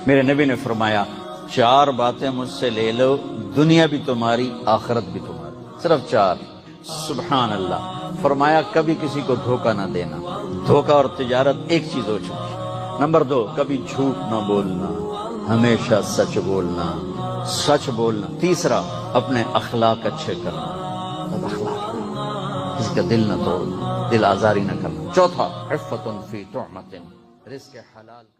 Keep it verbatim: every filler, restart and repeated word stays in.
मेरे नबी ने फरमाया चार बातें मुझसे ले लो, दुनिया भी तुम्हारी आखिरत भी तुम्हारी, सिर्फ चार। सुभान अल्लाह। फरमाया कभी किसी को धोखा ना देना। धोखा और तिजारत एक चीज हो चुकी। नंबर दो, कभी झूठ ना बोलना, हमेशा सच बोलना, सच बोलना। तीसरा, अपने अखलाक अच्छे करना, अखलाक, किसी का दिल न तोड़ना, दिल आजारी न करना। चौथा, इफ़्फ़तुन फी तुअमतिन, रिज़्क़ हलाल।